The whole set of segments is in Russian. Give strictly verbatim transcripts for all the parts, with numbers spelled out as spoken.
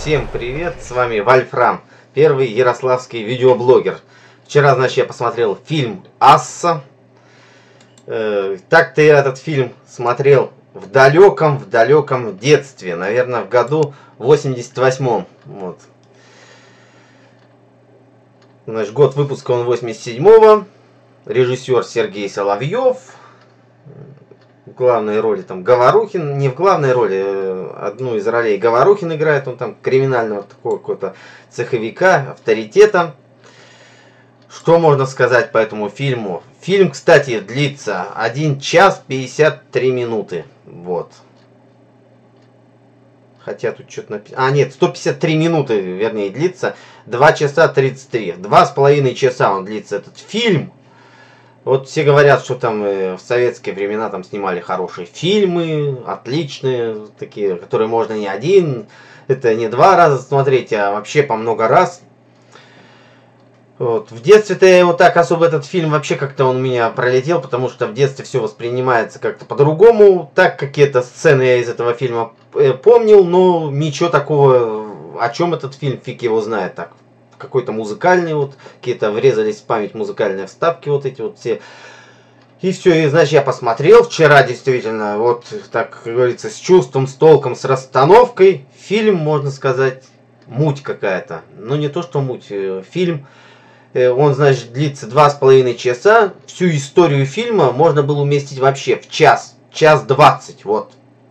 Всем привет, с вами Вольфрам, первый ярославский видеоблогер. Вчера, значит, я посмотрел фильм «Асса». Э, Так-то я этот фильм смотрел в далеком, в далеком детстве, наверное, в году восемьдесят восьмом. Вот. Значит, год выпуска он восемьдесят седьмого. Режиссер Сергей Соловьев. В главной роли там Говорухин, не в главной роли, одну из ролей Говорухин играет, он там криминального такого какого-то цеховика, авторитета. Что можно сказать по этому фильму? Фильм, кстати, длится один час пятьдесят три минуты. Вот. Хотя тут что-то написано. А, нет, сто пятьдесят три минуты, вернее, длится. два часа тридцать три. Два с половиной часа он длится, этот фильм. Вот все говорят, что там в советские времена там снимали хорошие фильмы, отличные, такие, которые можно не один, это не два раза смотреть, а вообще по много раз. Вот. В детстве-то я его так особо, этот фильм, вообще как-то он у меня пролетел, потому что в детстве все воспринимается как-то по-другому. Так, какие-то сцены я из этого фильма помнил, но ничего такого, о чем этот фильм, фиг его знает так. Какой-то музыкальный, вот, какие-то врезались в память музыкальные вставки, вот эти вот все. И все, и, значит, я посмотрел вчера, действительно, вот, так, как говорится, с чувством, с толком, с расстановкой. Фильм, можно сказать, муть какая-то. Ну, не то, что муть, фильм, он, значит, длится два с половиной часа. Всю историю фильма можно было уместить вообще в час, час двадцать, вот.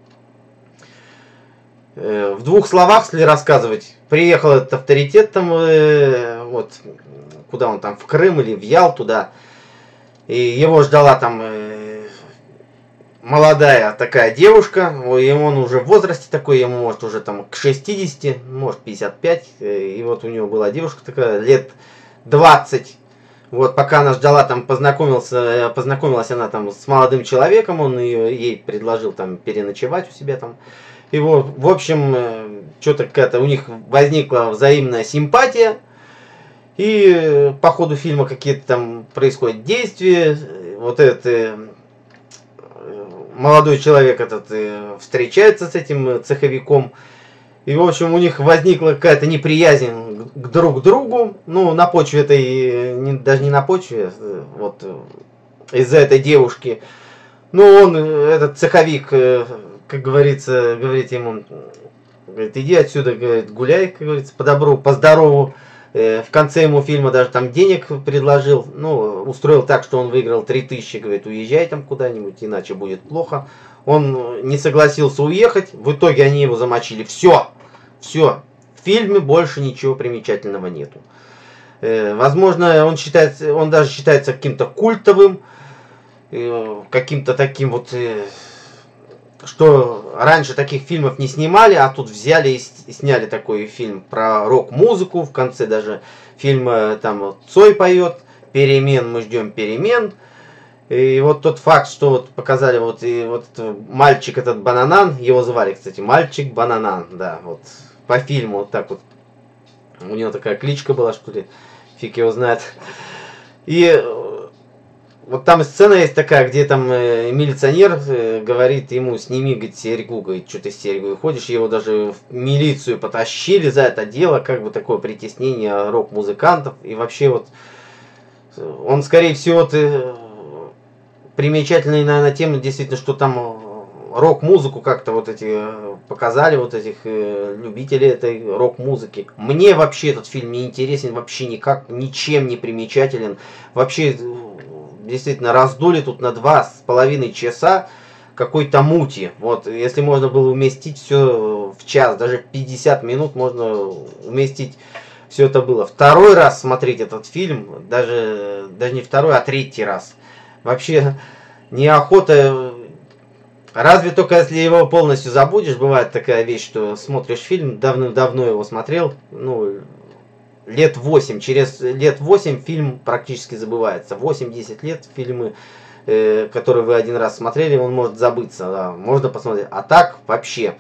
В двух словах, если рассказывать, приехал этот авторитет там, э, вот, куда он там, в Крым или в Ялту, да, и его ждала там э, молодая такая девушка, и он уже в возрасте такой, ему может уже там к шестидесяти, может пятьдесят пять, и вот у него была девушка такая, лет двадцать, вот, пока она ждала, там, познакомился, познакомилась она там с молодым человеком, он ее, ей предложил там переночевать у себя там. И вот, в общем, что-то какая-то у них возникла взаимная симпатия. И по ходу фильма какие-то там происходят действия. Вот этот молодой человек этот встречается с этим цеховиком. И, в общем, у них возникла какая-то неприязнь к друг другу. Ну, на почве этой, не, даже не на почве, вот из-за этой девушки. Ну, он, этот цеховик, как говорится, говорит ему, говорит, иди отсюда, говорит, гуляй, как говорится, по добру, по здорову. В конце ему фильма даже там денег предложил, ну, устроил так, что он выиграл три тысячи, говорит, уезжай там куда-нибудь, иначе будет плохо. Он не согласился уехать, в итоге они его замочили. Все, все, в фильме больше ничего примечательного нету. Возможно, он считается, он даже считается каким-то культовым, каким-то таким вот, что раньше таких фильмов не снимали, а тут взяли и сняли такой фильм про рок-музыку. В конце даже фильма там Цой поет «Перемен, мы ждем перемен». И вот тот факт, что вот показали вот, и вот мальчик этот Бананан, его звали, кстати, мальчик Бананан, да, вот по фильму вот так вот. У него такая кличка была, что ли, фиг его знает. И вот там сцена есть такая, где там э, милиционер э, говорит ему, сними, говорит, серьгу, говорит, что ты с серьгой ходишь, его даже в милицию потащили за это дело, как бы такое притеснение рок-музыкантов, и вообще вот, он, скорее всего, ты, примечательная, наверное, тема, действительно, что там рок-музыку как-то вот эти показали, вот этих э, любителей этой рок-музыки. Мне вообще этот фильм не интересен, вообще никак, ничем не примечателен, вообще... Действительно, раздули тут на два с половиной часа какой-то мути. Вот, если можно было уместить все в час, даже пятьдесят минут можно уместить, все это было. Второй раз смотреть этот фильм, даже, даже не второй, а третий раз. Вообще, неохота, разве только если его полностью забудешь. Бывает такая вещь, что смотришь фильм, давным-давно его смотрел, ну... Лет восемь, через лет восемь фильм практически забывается. восемь-десять лет фильмы, э, которые вы один раз смотрели, он может забыться, да, можно посмотреть. А так вообще,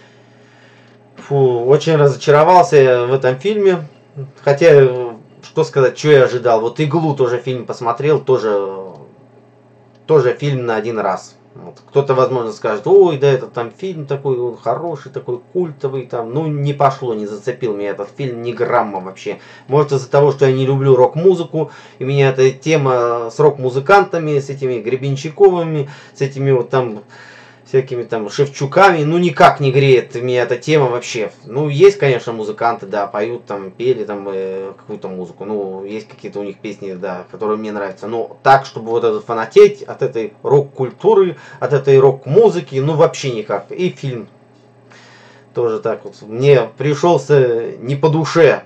фу, очень разочаровался я в этом фильме. Хотя, что сказать, что я ожидал. Вот «Иглу» тоже фильм посмотрел, тоже, тоже фильм на один раз. Вот. Кто-то, возможно, скажет, ой, да это там фильм такой, он хороший, такой культовый, там, ну не пошло, не зацепил меня этот фильм ни грамма вообще. Может из-за того, что я не люблю рок-музыку, и меня эта тема с рок-музыкантами, с этими Гребенщиковыми, с этими вот там всякими там Шевчуками, ну никак не греет меня эта тема вообще. Ну есть, конечно, музыканты, да, поют там, пели там э, какую-то музыку, ну есть какие-то у них песни, да, которые мне нравятся. Но так, чтобы вот это фанатеть от этой рок-культуры, от этой рок-музыки, ну вообще никак. И фильм тоже так вот мне пришелся не по душе.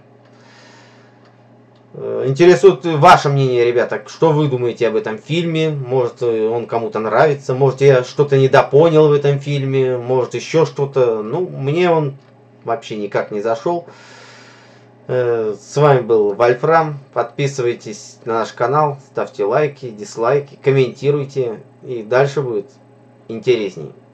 Интересует ваше мнение, ребята, что вы думаете об этом фильме, может он кому-то нравится, может я что-то недопонял в этом фильме, может еще что-то, ну мне он вообще никак не зашел. С вами был Вольфрам, подписывайтесь на наш канал, ставьте лайки, дизлайки, комментируйте, и дальше будет интересней.